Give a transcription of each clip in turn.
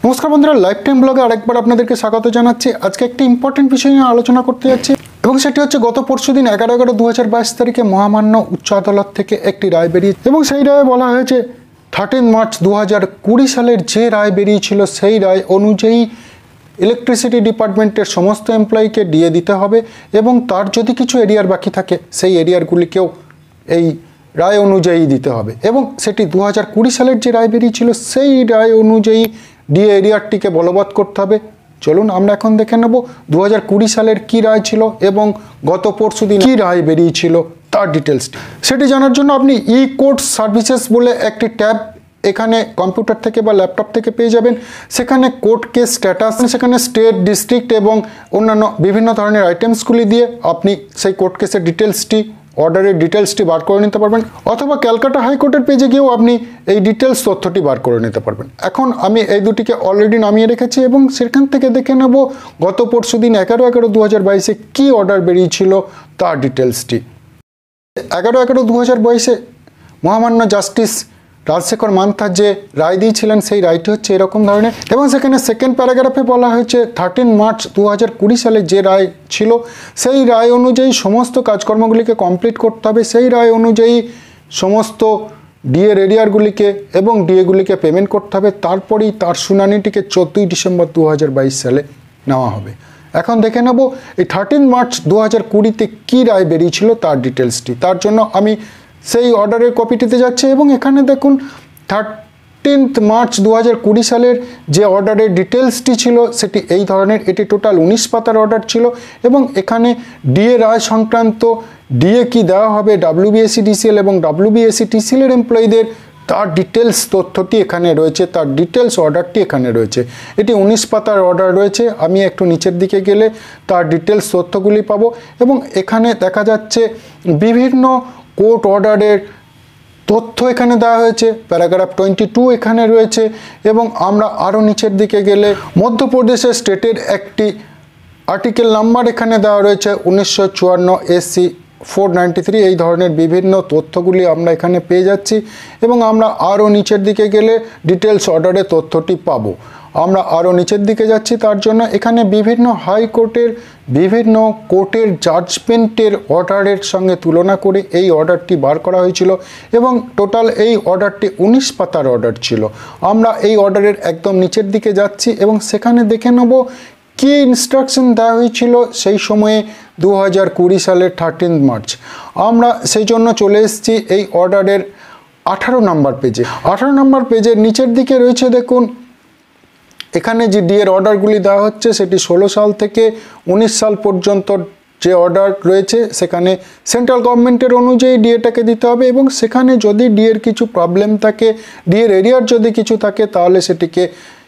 নমস্কার বন্ধুরা, life time ব্লগে আরেকবার আপনাদেরকে স্বাগত জানাচ্ছি। আজকে একটি ইম্পর্টেন্ট বিষয় নিয়ে আলোচনা করতে যাচ্ছি এবং সেটি হচ্ছে গত পরশুদিন 11/11/2022 তারিখে মহামান্য উচ্চ আদালত থেকে একটি রায় বেরিয়েছে এবং সেই রায়ে বলা হয়েছে 13 মার্চ 2020 সালের যে রায় বেরিয়েছিল সেই রায় অনুযায়ী ইলেকট্রিসিটি ডিপার্টমেন্টের সমস্ত এমপ্লয়িকে ডিএ দিতে হবে এবং তার যদি কিছু এরিয়ার বাকি থাকে সেই এরিয়ারগুলিকেও এই রায় অনুযায়ী দিতে হবে এবং সেটি 2020 সালের যে রায় বেরিয়েছিল সেই রায় অনুযায়ী ডিএ এরিয়ারটিকে বলবৎ করতে হবে। চলুন আমরা এখন দেখে নেব 2020 সালের কী রায় ছিল এবং গত পরশুদিন কী রায় বেরিয়েছিল তার ডিটেলসটি। সেটি জানার জন্য আপনি ই কোর্ট সার্ভিসেস বলে একটি ট্যাব এখানে কম্পিউটার থেকে বা ল্যাপটপ থেকে পেয়ে যাবেন। সেখানে কোর্ট কেস স্ট্যাটাস, সেখানে স্টেট, ডিস্ট্রিক্ট এবং অন্যান্য বিভিন্ন ধরনের আইটেমসগুলি দিয়ে আপনি সেই কোর্ট কেসের ডিটেলসটি, অর্ডারের ডিটেলসটি বার করে নিতে পারবেন, অথবা ক্যালকাটা হাইকোর্টের পেজে গিয়েও আপনি এই ডিটেলস তথ্যটি বার করে নিতে পারবেন। এখন আমি এই দুটিকে অলরেডি নামিয়ে রেখেছি এবং সেখান থেকে দেখে নেব গত পরশুদিন 11/11/2022 কী অর্ডার বেরিয়েছিল তার ডিটেলসটি। 11/11/2022 মহামান্য জাস্টিস রাজশেখর মান্থা যে রায় দিয়েছিলেন সেই রায়টি হচ্ছে এরকম ধরনের এবং সেখানে সেকেন্ড প্যারাগ্রাফে বলা হয়েছে 13 মার্চ 2020 সালে যে রায় ছিল সেই রায় অনুযায়ী সমস্ত কাজকর্মগুলিকে কমপ্লিট করতে হবে। সেই রায় অনুযায়ী সমস্ত ডিএর এরিয়ারগুলিকে এবং ডিএগুলিকে পেমেন্ট করতে হবে। তারপরেই তার শুনানিটিকে 14 ডিসেম্বর 2022 সালে নেওয়া হবে। এখন দেখে নেব এই 13 মার্চ 2020-তে কী রায় বেরিয়েছিল তার ডিটেলসটি। তার জন্য আমি সেই অর্ডারের কপিটিতে যাচ্ছে এবং এখানে দেখুন 13 মার্চ 2020 সালের যে অর্ডারের ডিটেলসটি ছিল সেটি এই ধরনের। এটি টোটাল 19 পাতার অর্ডার ছিল এবং এখানে ডিএ রায় সংক্রান্ত ডিএ কি দেওয়া হবে WBSE-DCL এবং WBSE-TCL এর এমপ্লয়ীদের তার ডিটেলস তথ্যটি এখানে রয়েছে, তার ডিটেলস অর্ডারটি এখানে রয়েছে। এটি 19 পাতার অর্ডার রয়েছে। আমি একটু নিচের দিকে গেলে তার ডিটেলস তথ্যগুলি পাবো এবং এখানে দেখা যাচ্ছে বিভিন্ন কোর্ট অর্ডারের তথ্য এখানে দেওয়া হয়েছে। প্যারাগ্রাফ 22 এখানে রয়েছে এবং আমরা আরও নিচের দিকে গেলে মধ্যপ্রদেশের স্টেটের একটি আর্টিকেল নাম্বার এখানে দেওয়া রয়েছে 1954 SC 493। এই ধরনের বিভিন্ন তথ্যগুলি আমরা এখানে পেয়ে যাচ্ছি এবং আমরা আরও নিচের দিকে গেলে ডিটেলস অর্ডারের তথ্যটি পাবো। আমরা আরও নিচের দিকে যাচ্ছি, তার জন্য এখানে বিভিন্ন হাইকোর্টের বিভিন্ন কোর্টের জাজমেন্টের অর্ডারের সঙ্গে তুলনা করে এই অর্ডারটি বার করা হয়েছিল এবং টোটাল এই অর্ডারটি 19 পাতার অর্ডার ছিল। আমরা এই অর্ডারের একদম নিচের দিকে যাচ্ছি এবং সেখানে দেখে নেব কী ইনস্ট্রাকশন দেওয়া হয়েছিল সেই সময়ে 2020 সালের 13 মার্চ। আমরা সেই জন্য চলে এসেছি এই অর্ডারের 18 নম্বর পেজে। 18 নম্বর পেজের নিচের দিকে রয়েছে দেখুন এখানে যে ডিএর অর্ডারগুলি দেওয়া হচ্ছে সেটি 16 সাল থেকে 19 সাল পর্যন্ত যে অর্ডার রয়েছে সেখানে সেন্ট্রাল গভর্নমেন্টের অনুযায়ী ডিএটাকে দিতে হবে এবং সেখানে যদি ডিএর কিছু প্রবলেম থাকে, ডিএর এরিয়ার যদি কিছু থাকে তাহলে সেটিকে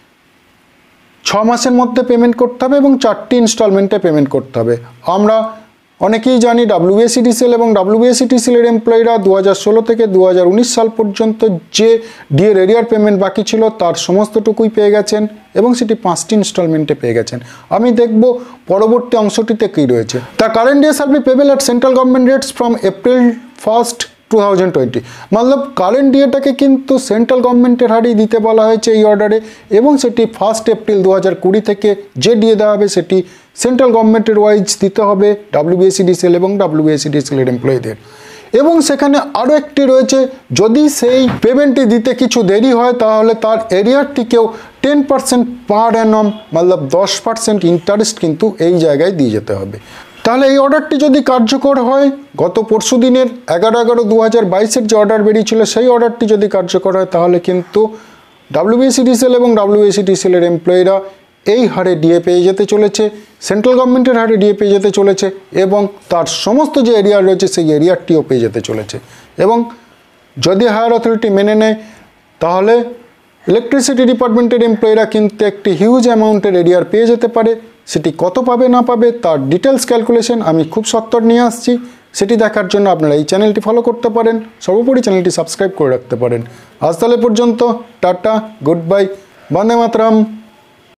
6 মাসের মধ্যে পেমেন্ট করতে হবে এবং 4টি ইনস্টলমেন্টে পেমেন্ট করতে হবে। আমরা অনেকেই জানি WBSE-DCL এবং WBSE-TCL এর এমপ্লয়িরা 2016 থেকে 2019 সাল পর্যন্ত যে ডিএর এরিয়ার পেমেন্ট বাকি ছিল তার সমস্তটুকুই পেয়ে গেছেন এবং সেটি 5টি ইনস্টলমেন্টে পেয়ে গেছেন। আমি দেখব পরবর্তী অংশটিতে কী রয়েছে। The current DA shall be payable at central government rates from April 1, 2020। মতলব কারেন্ট ডিএটাকে কিন্তু সেন্ট্রাল গভর্নমেন্টের হারেই দিতে বলা হয়েছে এই অর্ডারে এবং সেটি 1 এপ্রিল 2020 থেকে যে ডিএ দেওয়া হবে সেটি সেন্ট্রাল গভর্নমেন্টের ওয়াইজ দিতে হবে WBSE-DCL এবং WBSE-TCL এর এমপ্লয়ীদের। এবং সেখানে আরও একটি রয়েছে, যদি সেই পেমেন্টটি দিতে কিছু দেরি হয় তাহলে তার এরিয়ারটিকেও 10% পার অ্যানাম মতলব 10% ইন্টারেস্ট কিন্তু এই জায়গায় দিয়ে যেতে হবে। তাহলে এই অর্ডারটি যদি কার্যকর হয়, গত পরশুদিনের 11/11/2022 যে অর্ডার বেরিয়েছিল সেই অর্ডারটি যদি কার্যকর হয় তাহলে কিন্তু WBSE-DCL এবং WBSE-TCL এর এমপ্লয়িরা এই হারে ডিএ পেয়ে যেতে চলেছে, সেন্ট্রাল গভর্নমেন্টের হারে ডিএ পেয়ে যেতে চলেছে এবং তার সমস্ত যে এরিয়া রয়েছে সেই এরিয়ারটিও পেয়ে যেতে চলেছে। এবং যদি হায়ার অথরিটি মেনে নেয় তাহলে ইলেকট্রিসিটি ডিপার্টমেন্টের এমপ্লয়িরা কিন্তু একটি হিউজ অ্যামাউন্টের এরিয়ার পেয়ে যেতে পারে। সেটি কত পাবে না পাবে তার ডিটেলস ক্যালকুলেশন আমি খুব সত্বর নিয়ে আসছি। সেটি দেখার জন্য আপনারা এই চ্যানেলটি ফলো করতে পারেন, সর্বোপরি চ্যানেলটি সাবস্ক্রাইব করে রাখতে পারেন। আজ তাহলে পর্যন্ত টাটা, গুড বাই, বন্দে মাতরম।